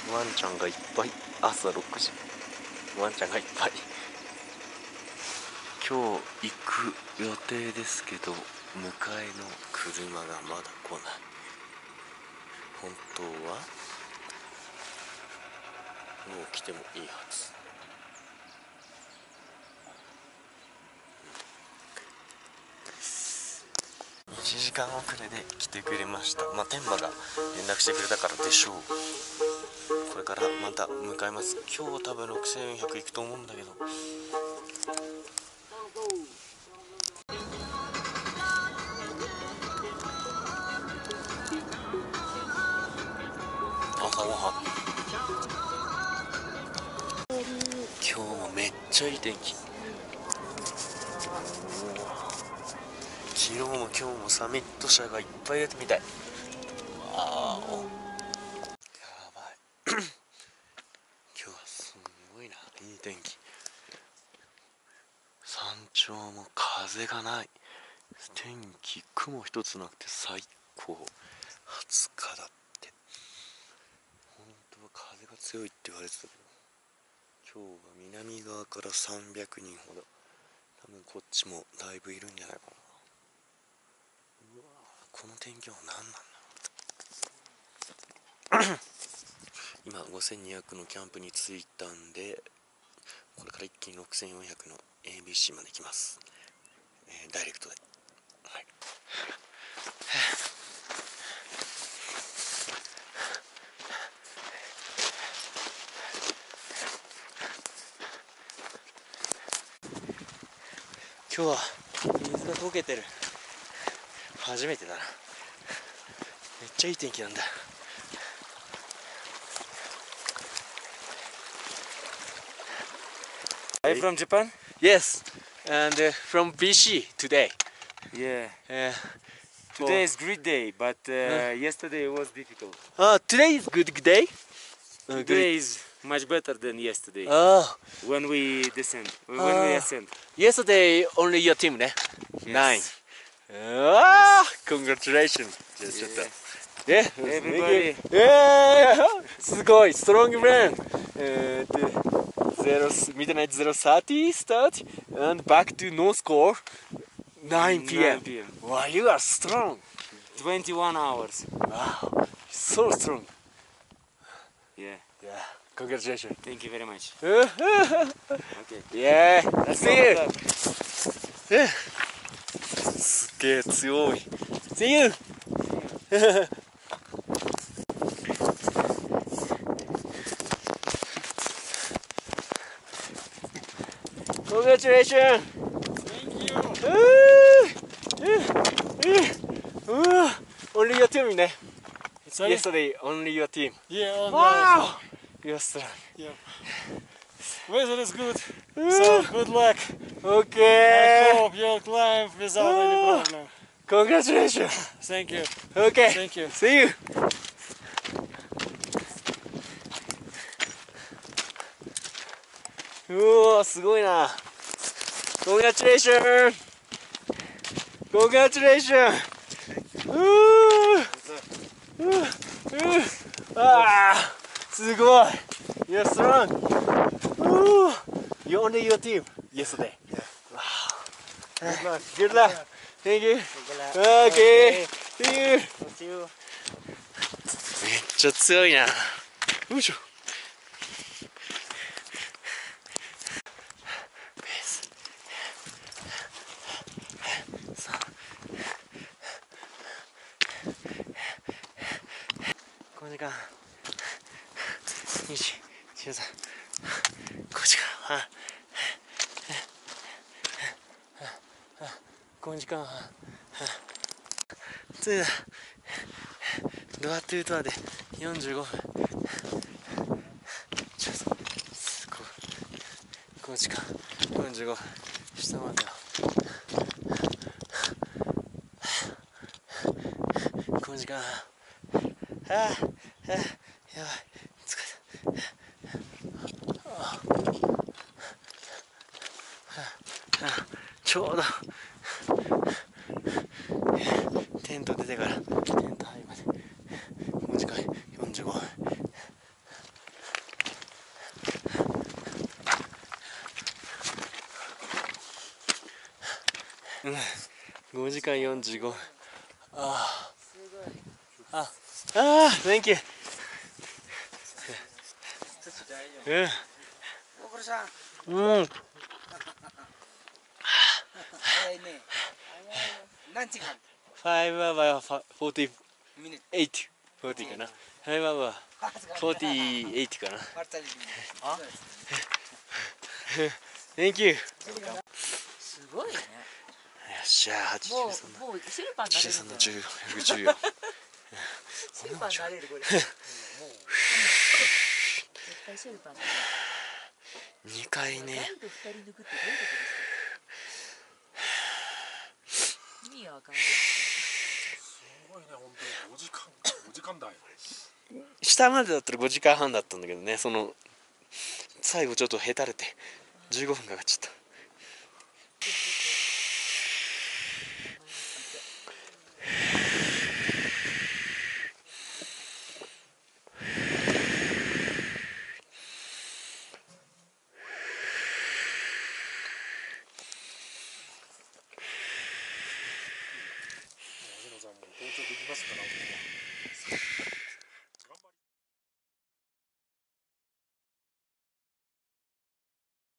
ワンちゃんがいっぱい。朝6時、ワンちゃんがいっぱい。今日行く予定ですけど、迎えの車がまだ来ない。本当はもう来てもいいはず。1時間遅れで来てくれました。天馬が連絡してくれたからでしょう。これからまた向かいます。今日は多分6400行くと思うんだけど。朝ごはん。今日もめっちゃいい天気。昨日も今日もサミット車がいっぱい出てみたい。わーお、やばい今日はすごいな、いい天気。山頂も風がない。天気雲一つなくて最高。20日だって。本当は風が強いって言われてたけど、今日は南側から300人ほど、多分こっちもだいぶいるんじゃないかな。うわ、この天気は何なんだろう今5200のキャンプに着いたんで、これから一気に6400の ABC まで行きます。ダイレクトで。はい。今日は水が溶けてる。初めてだな。めっちゃいい天気なんだ。 Are you from Japan? Yes, and from BC today. Yeah. For Today is great day, but yesterday was difficult. Today is good day. Today is much better than yesterday. Oh, When we ascend. yesterday only your team ね。 Yes. congratulations. じゃあちょっと。 Everybody. すごい、ストロングマン。midnight 0:30 start and back to no score 9 p.m. 9 p.m. Wow, you are strong. 21 hours. Wow, so strong. Yeah. Yeah, congratulations. Thank you very much. Okay. Yeah, let's see you. すっげえ強い。See you. Congratulations. Thank you. Only your team ね。 Sorry? Yesterday, only your team. Yeah. Wow. You're strong. Yeah. Weather is good. So good luck. Okay. I hope you'll climb without any problem. Congratulations. Thank you. Okay. Thank you. See you. うおー、すごいな。Congratulations. Congratulations. あー、すごい。You're strong. You only your team yesterday. Wow. Good luck. Good luck. Thank you. Good luck. Okay. See you. See you. めっちゃ強いな。よいしょ。この時間2時13、5時間半、5時間半、ついだ。ドアトゥードアで45分。ちょっとすごい。5時間45分下までは5時間半。やばい、疲れた。ちょうどテント出てからテント入るまで5時間45分。 5時間45分。あすごい。 あ、ああ、Thank you。 大黒さん。 うん。 早いね。何時間 5 hour 48 ミニット。 40かな。5 hour 48かな。 あ Thank you。よすごいね。 っしゃー、83 もうシルパーになれるんのじゃない 14、110よ。 シルパーになれるこれ。絶対シルパーになれる。 2回ね。 ガイド2人抜くってどういうことですか？意味がわからない。 すごいね、本当に5時間台。 下までだったら5時間半だったんだけどね、最後ちょっとへたれて15分かかっちゃった。 星野さんも登頂できますから。